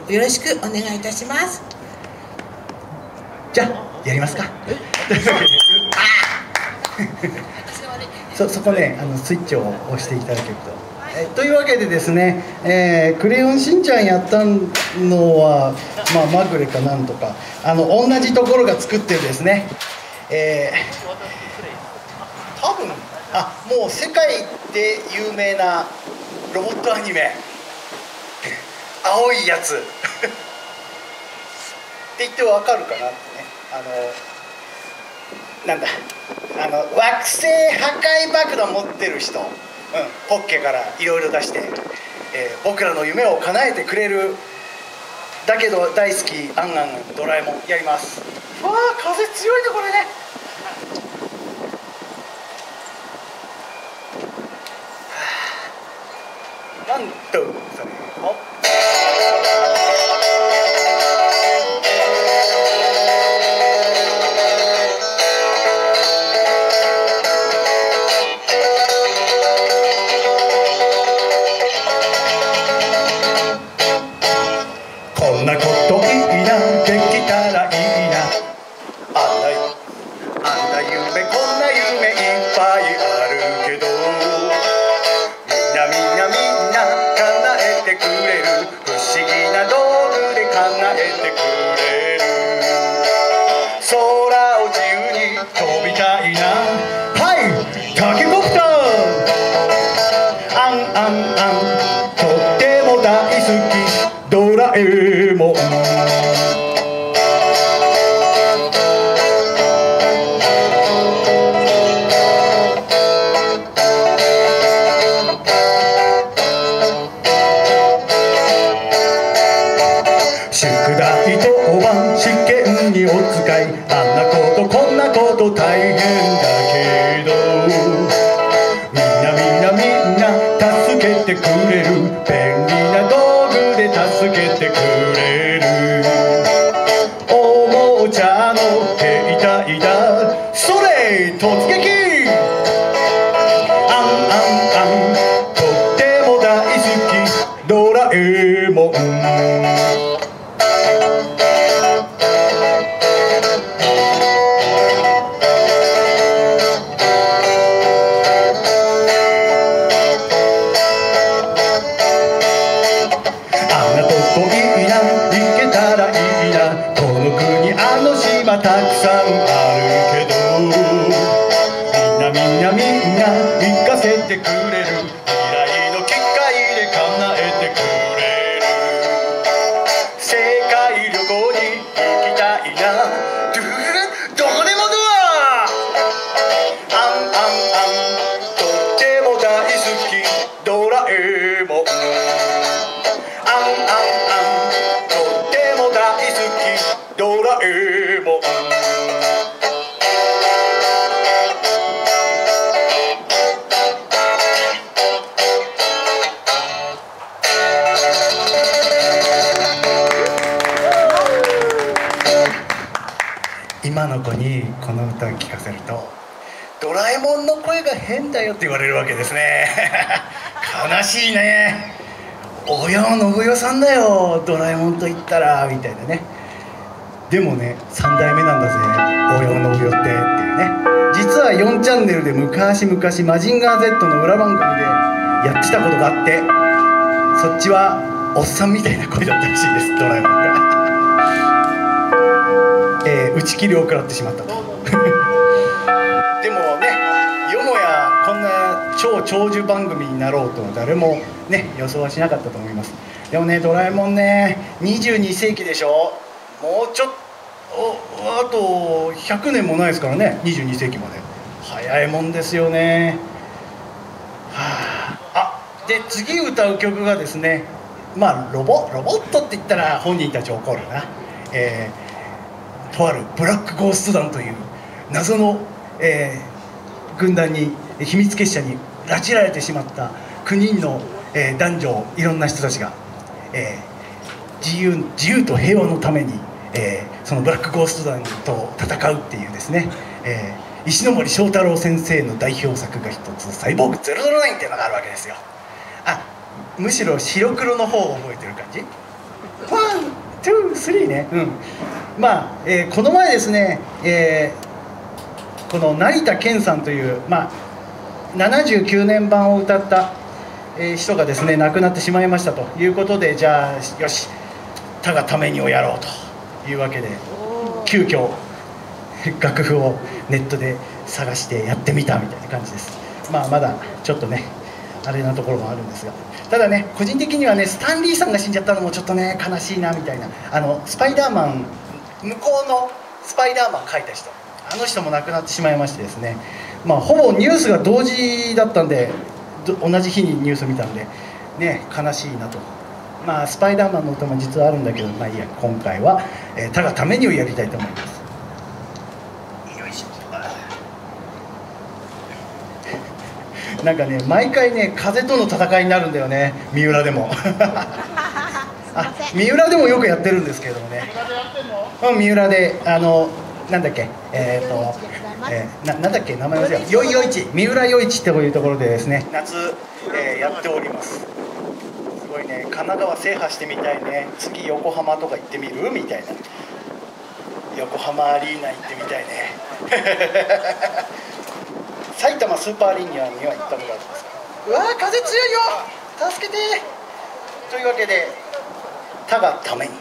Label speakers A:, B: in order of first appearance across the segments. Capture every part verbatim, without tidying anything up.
A: よろしくお願いいたします。
B: じゃあやりますか。そ, そこね、あのスイッチを押していただけると。えというわけでですね、えー、クレヨンしんちゃんやったのは、まあ、マグレかなんとかあの同じところが作ってるですね、えー、多分あもう世界で有名なロボットアニメ青いやつって言ってわかるかなってね、あのなんだあの惑星破壊爆弾持ってる人、うん、ポッケからいろいろ出して、えー、僕らの夢を叶えてくれるだけど大好きアンアンドラえもんやります。わあ風強いねこれね。ワンツーそれほっこんなこといいなできたらいいなあんなあんな夢こんな夢いっぱいあるけどみんなみんなみんな叶えてくれる不思議な道具で叶えてくれる空を自由に飛びたいなはいタケコプターあんあんあんとっても大好きドラえもん宿題当番試験にお使いあんなことこんなこと大変だけどみんなみんなみんな助けてくれる便利な道具で助けてくれるおもちゃの兵隊だそれ突撃あんあんあんとっても大好きドラえもんたくさんあるけどみんなみんなみんな行かせてくれる未来の機械で叶えてくれる世界旅行に行きたいなドゥルルどこでもドアあんあんあんとっても大好きドラえもんあんあんあんとっても大好きドラえもん今の子にこの歌を聴かせるとドラえもんの声が変だよって言われるわけですね悲しいね大山信代さんだよドラえもんと言ったらみたいなねでもねさん代目なんだぜ大山信代ってっていうね実はよんチャンネルで昔々マジンガー Z の裏番組でやってたことがあってそっちはおっさんみたいな声だったらしいですドラえもんがえー、打ち切りを食らってしまったとでもねよもやこんな超長寿番組になろうとは誰もね予想はしなかったと思います。でもねドラえもんねにじゅうに世紀でしょもうちょっとあとひゃくねんもないですからねにじゅうに世紀まで早いもんですよね。はあ、あで次歌う曲がですねまあロボロボットって言ったら本人たち怒るな、えーとあるブラックゴースト団という謎の、えー、軍団に秘密結社に拉致られてしまったきゅうにんの、えー、男女いろんな人たちが、えー、自由、自由と平和のために、えー、そのブラックゴースト団と戦うっていうですね、えー、石森章太郎先生の代表作が一つ「サイボーグゼロゼロナイン」っていうのがあるわけですよ。あむしろ白黒の方を覚えてる感じ。ワンスリーね、うん、まあ、えー、この前ですね、えー、この成田健さんという、まあ、ななじゅうきゅうねん版を歌った、えー、人がですね亡くなってしまいましたということで、じゃあよし他がためにをやろうというわけで急遽楽譜をネットで探してやってみたみたいな感じです。まあまだちょっとねあれなところもあるんですが、ただね個人的にはねスタンリーさんが死んじゃったのもちょっとね悲しいなみたいな、あのスパイダーマン向こうのスパイダーマン描いた人、あの人も亡くなってしまいましてですね、まあほぼニュースが同時だったんで同じ日にニュース見たんでね悲しいなと。まあスパイダーマンの歌も実はあるんだけど、まあいいや、今回は、えー、他がためにをやりたいと思います。よいしょ。なんかね毎回ね風との戦いになるんだよね、三浦でもあ、三浦でもよくやってるんですけれどもね、うん、三浦であのなんだっけえっ、ー、と、えー、な, なんだっけ名前忘れた、よいよいち三浦よいちっていうところでですね夏、えー、やっております。すごいね、神奈川制覇してみたいね、次横浜とか行ってみるみたいな、横浜アリーナ行ってみたいね埼玉スーパーアリーナには行ったことあるんですか。うわー風強いよ、助けて。というわけで他がために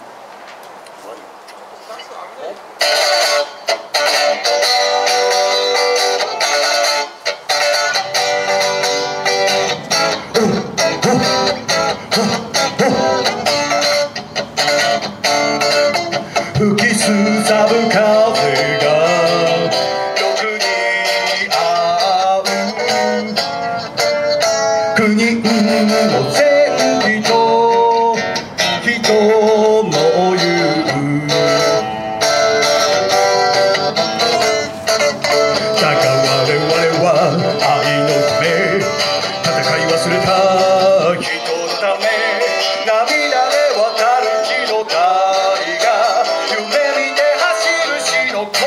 B: 吹きすさぶ風が欲に合う国の戦記と人の言うだが我々は愛のため戦い忘れた人のため涙で渡る日の大河夢見て走る死の子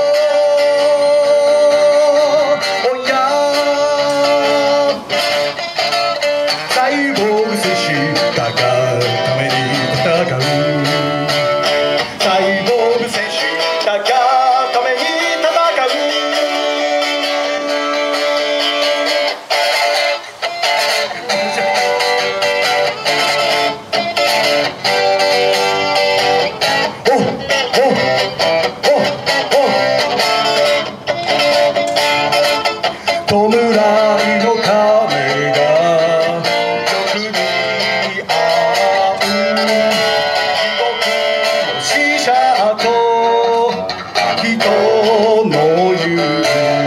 B: おやサイボーグ戦士だがために戦うサイボーグ戦士だがために戦うおおおお弔いの鐘が欲に合う地獄の死者と人の言う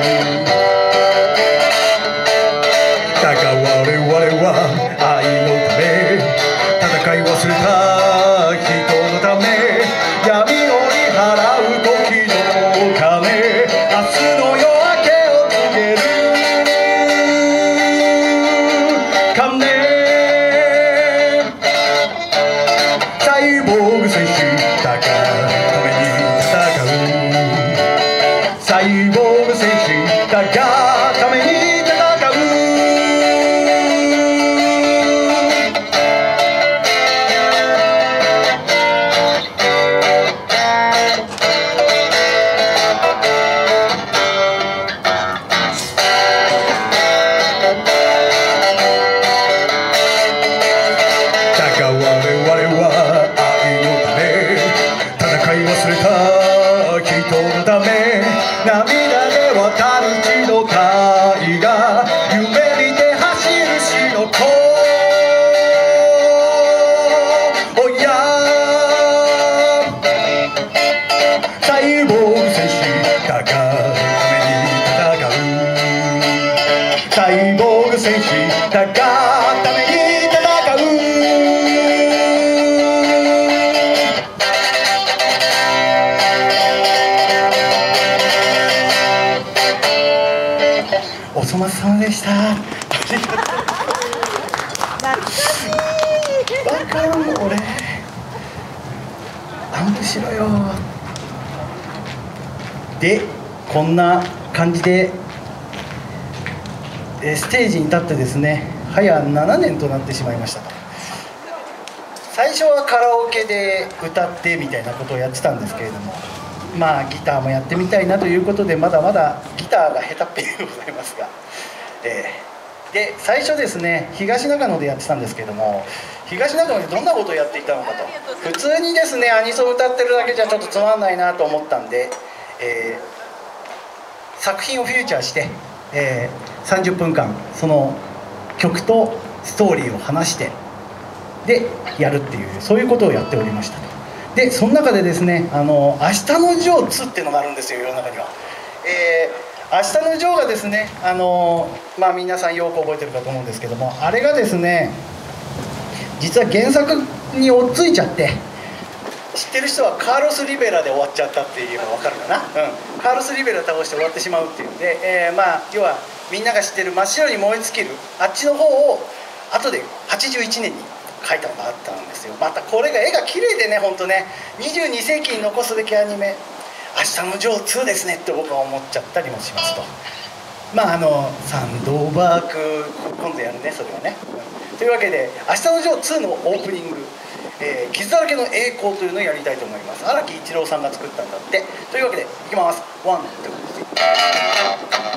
B: だが我々は愛のため戦い忘れた人のため闇を見払う時の鐘明日の夜明けを告げる鐘サイボーグ戦士だがために戦うサイボーグ戦士だがために戦うだが我々は愛のため戦い忘れた人のため涙で渡る血の大河夢見て走る死の子おやサイボーグ戦士だがために戦うサイボーグ戦士だがために戦うおそ松さんでした。バカもう俺アンプしろよ。でこんな感じでえステージに立ってですね早ななねんとなってしまいました。 最初はカラオケで歌ってみたいなことをやってたんですけれども、まあギターもやってみたいなということで、まだまだギターが下手っぴでございますが、えー、で最初ですね、東中野でやってたんですけれども、東中野でどんなことをやっていたのかと。普通にですねアニソン歌ってるだけじゃちょっとつまんないなと思ったんで、えー、作品をフューチャーして、えー、さんじゅっぷんかんその曲とストーリーを話してでやるっていう、そういうことをやっておりましたと。でその中でですね、あの明日のジョーツっていうのがあるんですよ、世の中には。えー、明日のジョーがですね、あのまあ皆さんよく覚えてるかと思うんですけども、あれがですね実は原作に追っついちゃって、知ってる人はカーロス・リベラで終わっちゃったっていうのが分かるかな、うん、カーロス・リベラ倒して終わってしまうっていうんで、えー、まあ要はみんなが知ってる真っ白に燃え尽きるあっちの方を後ではちじゅういちねんに書いたのがあったんですよ。またこれが絵が綺麗でね、本当ね、にじゅうにせいきに残すべきアニメ「明日のジョーツー」ですねって僕は思っちゃったりもしますと。まああのサンドバーク今度やるね、それはね、うん、というわけで「明日のジョーツー」のオープニング「えー、傷だらけの栄光」というのをやりたいと思います。荒木一郎さんが作ったんだって。というわけでいきます。ワンツー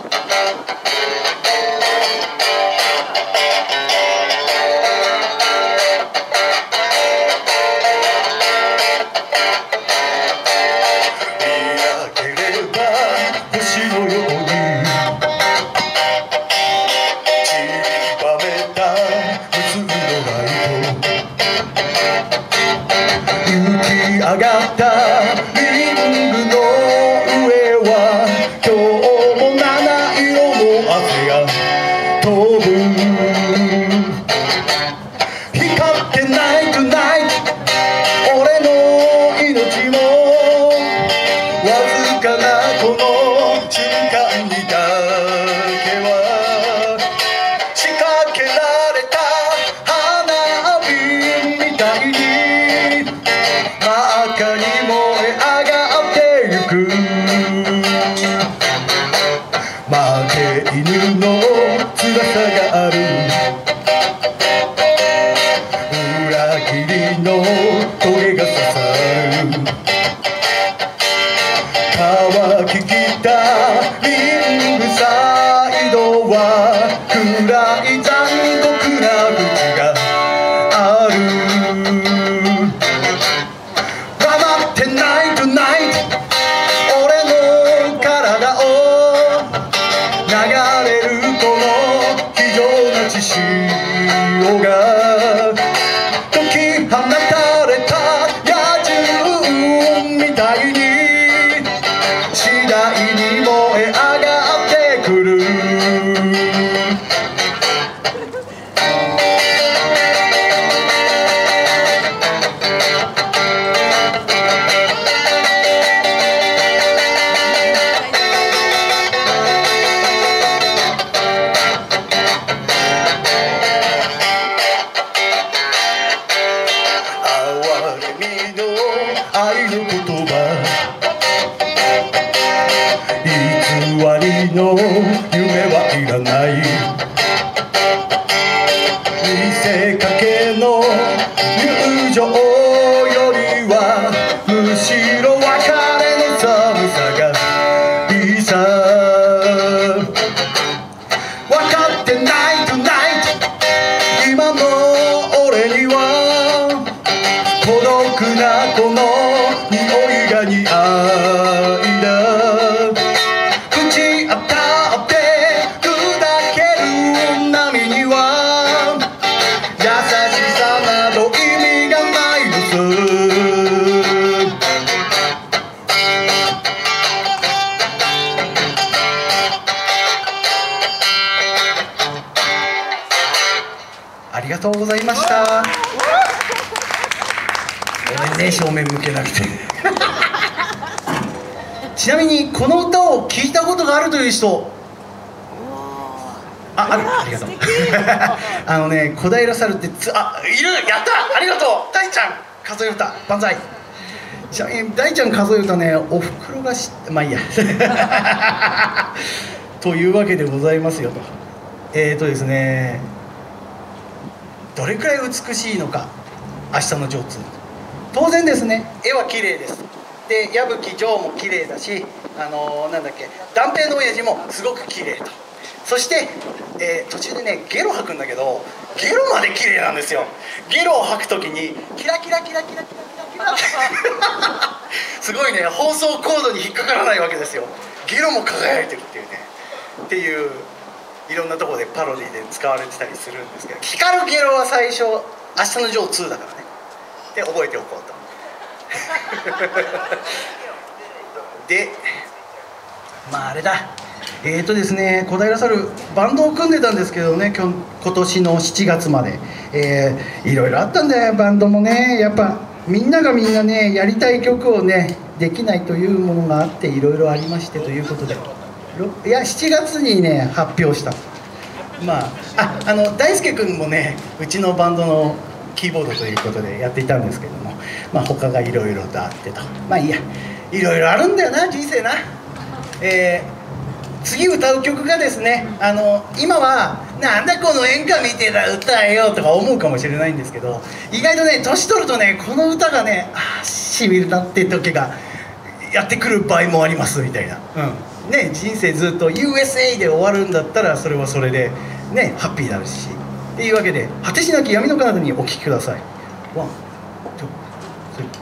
B: 上がったリングの上は今日も七色の汗が飛ぶ。光ってないトゥナイト、俺の命もわずかなこの瞬間にだけは仕掛けられた花火みたいに赤に燃え上がってゆく。負け犬の翼がある、裏切りの棘が刺さる。乾ききったリングサイドは暗い残酷な淵がある。ナイトナイト、俺の体を流れるこの非常な血潮が解き放たれた野獣みたいに次第に燃え上がってくる。愛の言葉、偽りの夢はいらない。見せかけの友情よりはむしろ別れの寒さがいいさ。分かってないトゥナイト、今の俺には孤独なこの匂いが似合いだ。口当たって砕ける波には優しさなど意味がないのさ。ありがとうございました。ごめんね、正面向けなくてちなみにこの歌を聴いたことがあるという人、あ、ある、ありがとうあのね、小平猿ってつ、あ、いる、やった、ありがとう。大ちゃん数え歌万歳。ちなみに大ちゃん数え歌ね、おふくろが知って、まあいいやというわけでございますよと。えーとですね、どれくらい美しいのか、 明日のジョーツー。当然ですね、絵は綺麗です。で矢吹城も綺麗だし、あのー、なんだっけ断平の親父もすごく綺麗と。そして、えー、途中でねゲロ吐くんだけど、ゲロまで綺麗なんですよ。ゲロを吐く時にキラキラキラキラキラキラキラってすごいね、放送コードに引っかからないわけですよ。ゲロも輝いてるっていうね、っていういろんなところでパロディで使われてたりするんですけど、光るゲロは最初明日のジョーツーだからねで覚えておこうとでまああれだえーとですね小平猿バンドを組んでたんですけどね、今日今年のしちがつまで、えー、いろいろあったんだよ。バンドもねやっぱみんながみんなねやりたい曲をねできないというものがあっていろいろありましてということで、いやしちがつにね発表した。まあああの大輔君もねうちのバンドのキーボードということでやっていたんですけども、まあ他がいろいろとあってと、まあいいや、いろいろあるんだよな人生な。えー次歌う曲がですね、あの今は「なんだこの演歌見てた歌えよ」とか思うかもしれないんですけど、意外とね年取るとねこの歌がねああしみるなって時がやってくる場合もありますみたいな、うんね、人生ずっと ユーエスエー で終わるんだったらそれはそれでねハッピーになるしっていうわけで、果てしなき闇の彼方にお聴きください。ワン、ツー、スリー。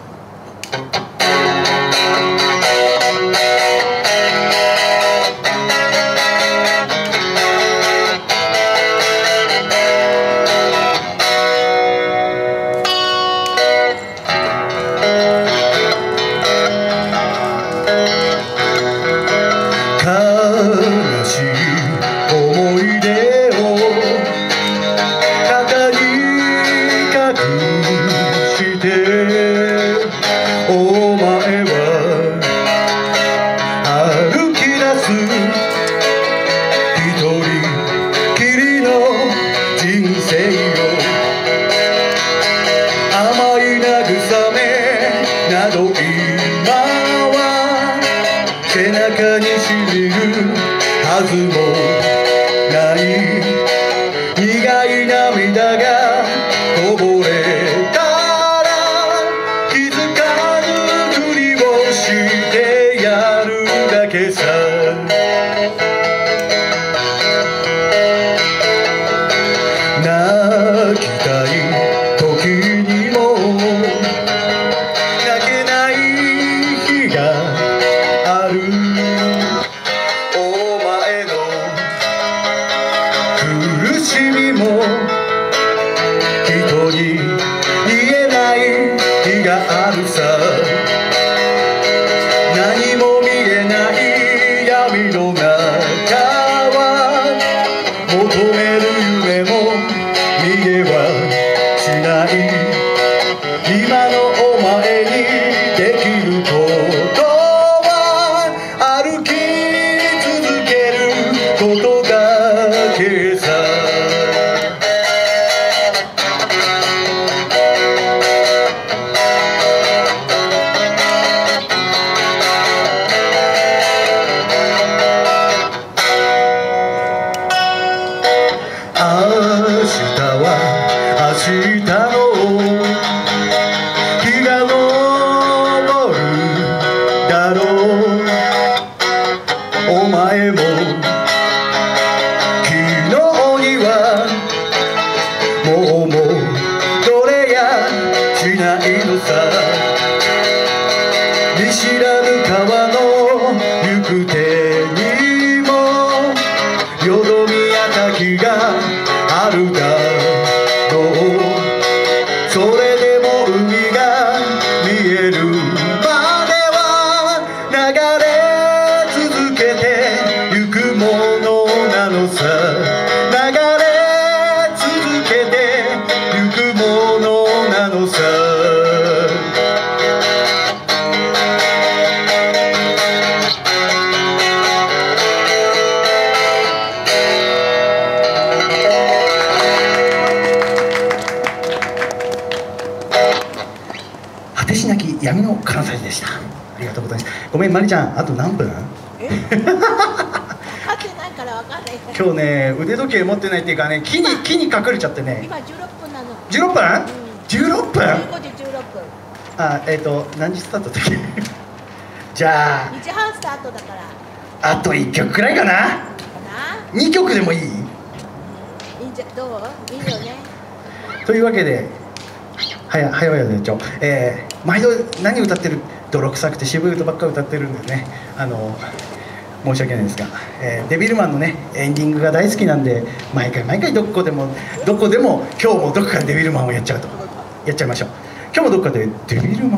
C: 背中にしみるはずもない苦い涙がこぼれたら気づかぬふりをしてやるだけさ。泣きたい時にも泣けない日がある。お前の苦しみも人に言えない日があるさ。何も見えない闇の中は求める夢も見えはしない。今のお前にできることは歩き続けることだけさ。明日は明日の日が昇るだろう。お前も昨日にはもう戻れやしないのさ。見知らぬ川の行く手にもよどみや滝があるだろう。それでも海が見えるまでは流れ続けてゆくものなのさ。流れ続けてゆくものなのさ。
B: 果てしなき闇の関西でした。ありがとうございます。ごめんまりちゃん、あと何分？
A: え分かってないから分かんない。
B: 今日ね腕時計持ってないっていうかね木に木に隠れちゃってね。
A: 今じゅうろっぷんなの。
B: じゅうろっぷん？
A: うん、
B: じゅうろっぷん。
A: じゅうごじじゅうろっぷん。
B: あ、えっ、ー、と何時スタートだっけじゃあ
A: にじはんスタートだから。
B: あといっきょくくらいかな。
A: かな。
B: にきょくでもいい？
A: いいんじゃ、どう？いいよね。
B: というわけで、はや、はやはやでちょ、えー、毎度何歌ってる、泥臭くて渋い歌ばっか歌ってるんでね、あの申し訳ないですが、えー、デビルマンのねエンディングが大好きなんで、毎回毎回どこでもどこでも今日もどこかでデビルマンをやっちゃうと、やっちゃいましょう。今日もどこかでデビルマン。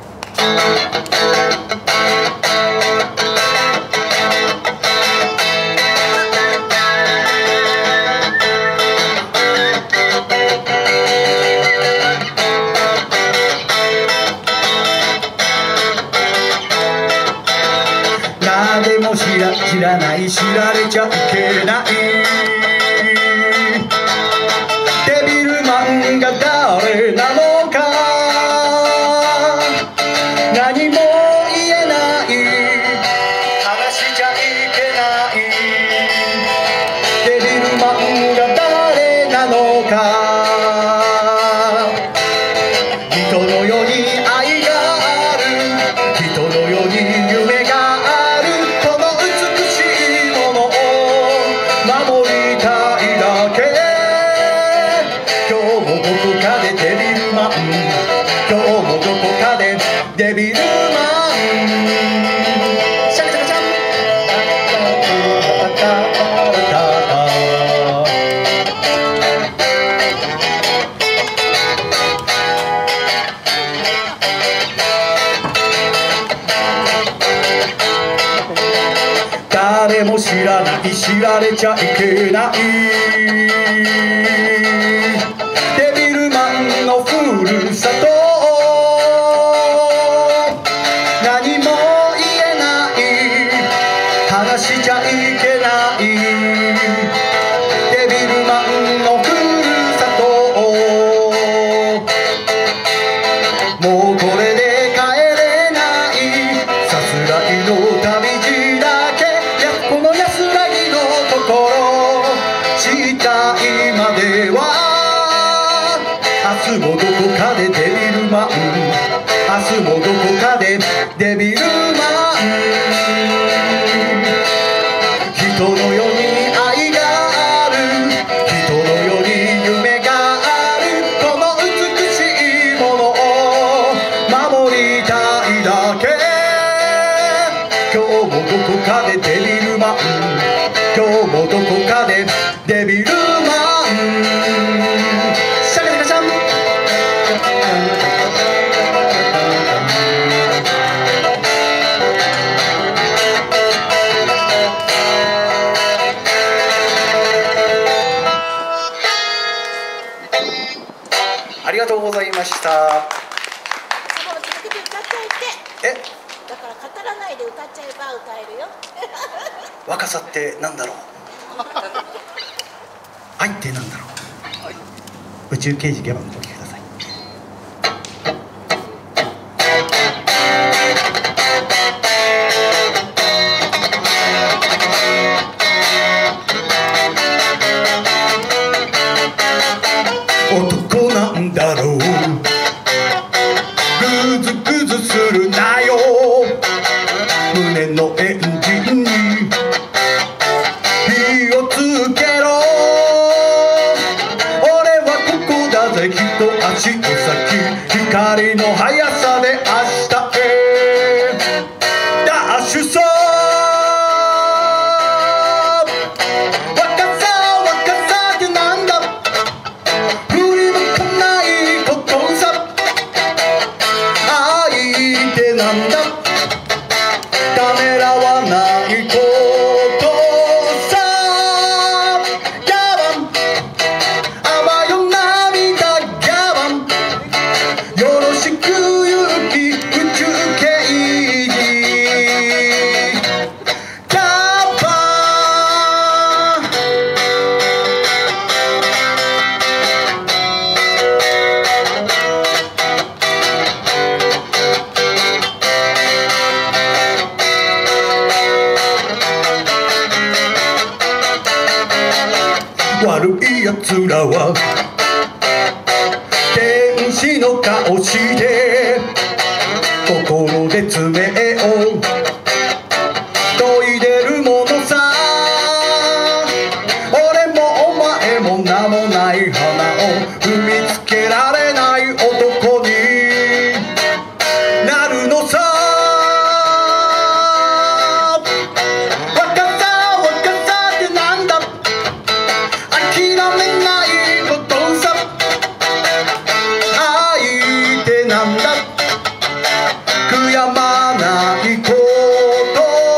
B: 誰も知ら知らない知られちゃいけないデビルマンが誰なのか何も言えない話しちゃいけないデビルマンが誰なのか人のように愛がある人のように夢があるデビルマンシャカシャカシャン誰も知らない知られちゃいけないデビルマンのふるさとしちゃいけないデビルマンのふるさともうこれで帰れないさすらいの旅路だけやこの安らぎの心したいまでは明日もどこかでデビルマン明日もどこかでデビルマン人のように愛がある人のように夢があるこの美しいものを守りたいだけ今日もどこかでデビルマン今日もどこかでデビルマンシャカシャカシャンありがとうございました。
A: その続けて歌っちゃいて。
B: え、
A: だから語らないで歌っちゃえば歌えるよ。
B: 若さってなんだろう。愛ってなんだろう。宇宙刑事ギャバンお聴きください。男なんだろうグズグズするなよ胸のエンジンに火をつけろ俺はここだぜ一足お先光の速さで明日へダッシュさためらわないことさギャバンあばよ涙ギャバンよろしくゆき宇宙刑事ギャバン悪いやつらは電車
C: 心で詰めを研いでるものさ。俺もお前も名もない花を踏みつけられない男になるのさ。若さ若さってなんだ、諦めないことさ。愛ってなんだ、悔やまないこと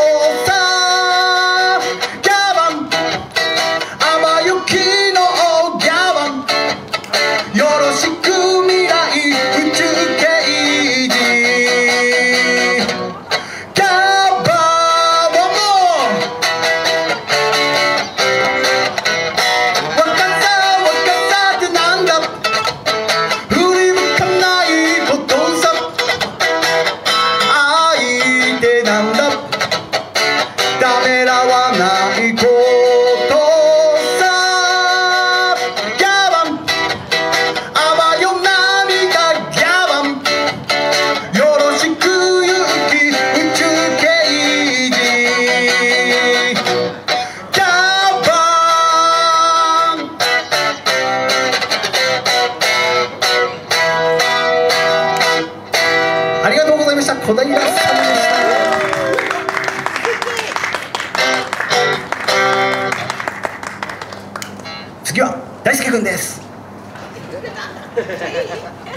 C: さ。ギャバン天雪のギャバン、よろしく未来宇宙刑事。ギャバンも若さ若さってなんだ、振り向かないことさ。愛ってなんだ、ためらわないことさ。ギャバンあばよ涙ギャバン、よろしくゆき宇宙刑事。ギャバンありがとうございました。小平さんでした。次は大輔くんです。
A: いい